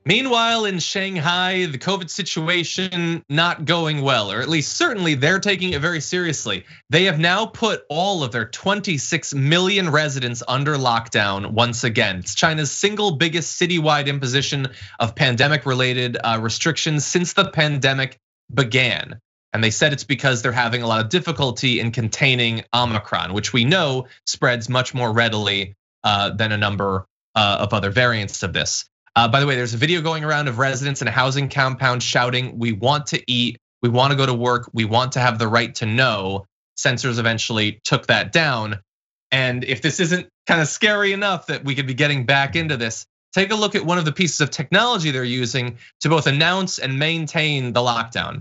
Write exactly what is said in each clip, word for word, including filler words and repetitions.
Meanwhile, in Shanghai, the COVID situation not going well, or at least certainly they're taking it very seriously. They have now put all of their twenty-six million residents under lockdown once again. It's China's single biggest citywide imposition of pandemic-related restrictions since the pandemic began. And they said it's because they're having a lot of difficulty in containing Omicron, which we know spreads much more readily than a number of other variants of this. Uh, by the way, there's a video going around of residents in a housing compound shouting, "We want to eat, we want to go to work, we want to have the right to know." Censors eventually took that down. And if this isn't kind of scary enough that we could be getting back into this, take a look at one of the pieces of technology they're using to both announce and maintain the lockdown.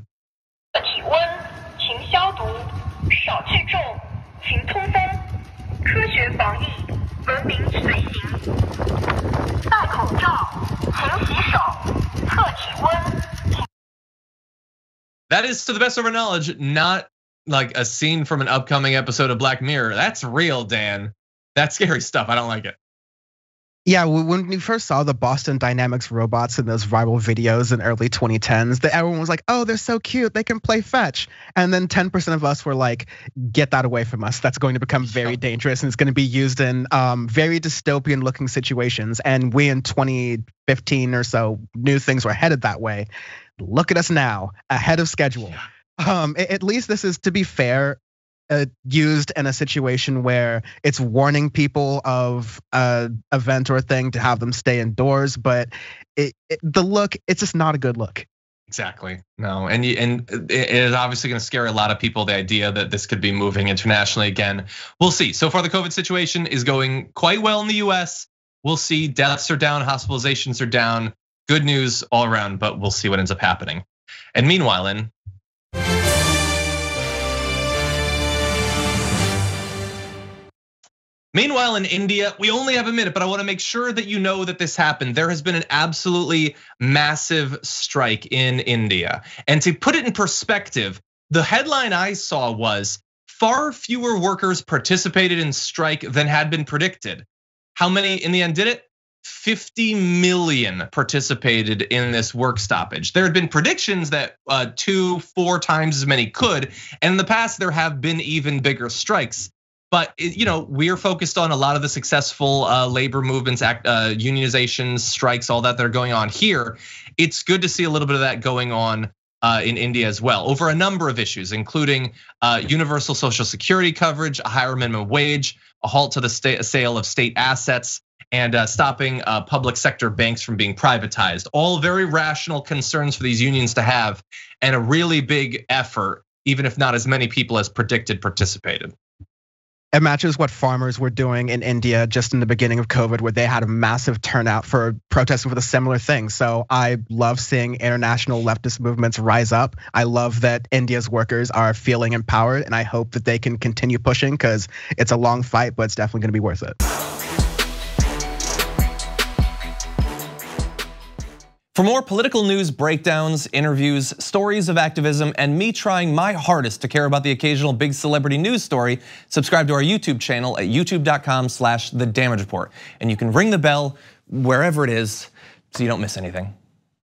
That is, to the best of our knowledge, not like a scene from an upcoming episode of Black Mirror. That's real, Dan. That's scary stuff. I don't like it. Yeah, when we first saw the Boston Dynamics robots in those viral videos in early twenty tens, that everyone was like, "Oh, they're so cute, they can play fetch." And then ten percent of us were like, "Get that away from us. That's going to become very dangerous and it's going to be used in very dystopian looking situations." And we in twenty fifteen or so knew things were headed that way. Look at us now, ahead of schedule. Um, at least this is, to be fair, Uh, used in a situation where it's warning people of an event or a thing to have them stay indoors, but it, it, the look, it's just not a good look. Exactly, no, and and it is obviously going to scare a lot of people. The idea that this could be moving internationally again, we'll see. So far, the COVID situation is going quite well in the U S. We'll see. Deaths are down, hospitalizations are down. Good news all around, but we'll see what ends up happening. And meanwhile, in Meanwhile, in India, we only have a minute, but I want to make sure that you know that this happened. There has been an absolutely massive strike in India. And to put it in perspective, the headline I saw was far fewer workers participated in strike than had been predicted. How many in the end did it? fifty million participated in this work stoppage. There had been predictions that two, four times as many could. And in the past, there have been even bigger strikes. But you know, we're focused on a lot of the successful labor movements, unionizations, strikes, all that that are going on here. It's good to see a little bit of that going on in India as well, over a number of issues, including universal social security coverage, a higher minimum wage, a halt to the sale of state assets, and stopping public sector banks from being privatized. All very rational concerns for these unions to have, and a really big effort, even if not as many people as predicted participated. It matches what farmers were doing in India just in the beginning of COVID, where they had a massive turnout for protesting for the similar thing. So I love seeing international leftist movements rise up. I love that India's workers are feeling empowered, and I hope that they can continue pushing, because it's a long fight, but it's definitely gonna be worth it. For more political news, breakdowns, interviews, stories of activism, and me trying my hardest to care about the occasional big celebrity news story, subscribe to our YouTube channel at youtube dot com slash the damage report. And you can ring the bell wherever it is so you don't miss anything.